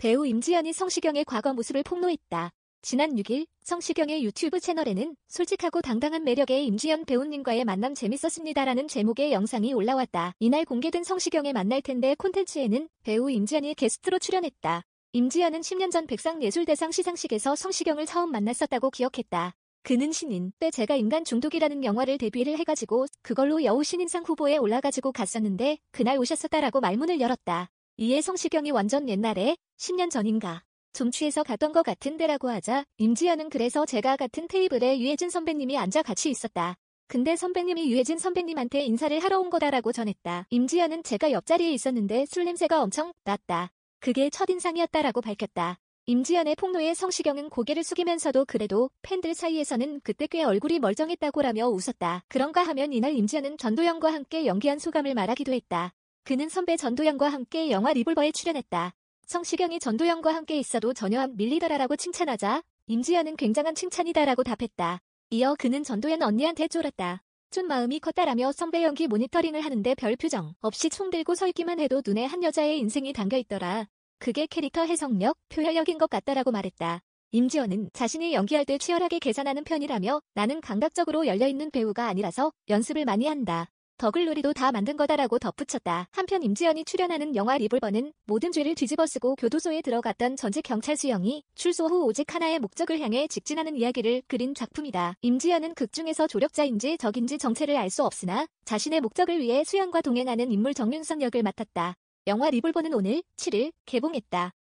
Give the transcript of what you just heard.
배우 임지연이 성시경의 과거 모습을 폭로했다. 지난 6일 성시경의 유튜브 채널에는 솔직하고 당당한 매력의 임지연 배우님과의 만남 재밌었습니다라는 제목의 영상이 올라왔다. 이날 공개된 성시경의 만날 텐데 콘텐츠에는 배우 임지연이 게스트로 출연했다. 임지연은 10년 전 백상예술대상 시상식에서 성시경을 처음 만났었다고 기억했다. 그는 신인 때 제가 인간 중독이라는 영화를 데뷔를 해가지고 그걸로 여우 신인상 후보에 올라가지고 갔었는데 그날 오셨었다라고 말문을 열었다. 이에 성시경이 완전 옛날에 10년 전인가 좀 취해서 갔던 것 같은데라고 하자 임지연은 그래서 제가 같은 테이블에 유해진 선배님이 앉아 같이 있었다. 근데 선배님이 유해진 선배님한테 인사를 하러 온 거다라고 전했다. 임지연은 제가 옆자리에 있었는데 술 냄새가 엄청 났다. 그게 첫인상이었다라고 밝혔다. 임지연의 폭로에 성시경은 고개를 숙이면서도 그래도 팬들 사이에서는 그때 꽤 얼굴이 멀쩡했다고라며 웃었다. 그런가 하면 이날 임지연은 전도연과 함께 연기한 소감을 말하기도 했다. 그는 선배 전도연과 함께 영화 리볼버에 출연했다. 성시경이 전도연과 함께 있어도 전혀 안 밀리더라라고 칭찬하자 임지연은 굉장한 칭찬이다라고 답했다. 이어 그는 전도연 언니한테 쫄았다. 좀 마음이 컸다라며 선배 연기 모니터링을 하는데 별 표정 없이 총 들고 서 있기만 해도 눈에 한 여자의 인생이 담겨있더라. 그게 캐릭터 해석력, 표현력인 것 같다라고 말했다. 임지연은 자신이 연기할 때 치열하게 계산하는 편이라며 나는 감각적으로 열려있는 배우가 아니라서 연습을 많이 한다. 더글로리도 다 만든 거다라고 덧붙였다. 한편 임지연이 출연하는 영화 리볼버는 모든 죄를 뒤집어쓰고 교도소에 들어갔던 전직 경찰 수영이 출소 후 오직 하나의 목적을 향해 직진하는 이야기를 그린 작품이다. 임지연은 극 중에서 조력자인지 적인지 정체를 알 수 없으나 자신의 목적을 위해 수영과 동행하는 인물 정윤석 역을 맡았다. 영화 리볼버는 오늘 7일 개봉했다.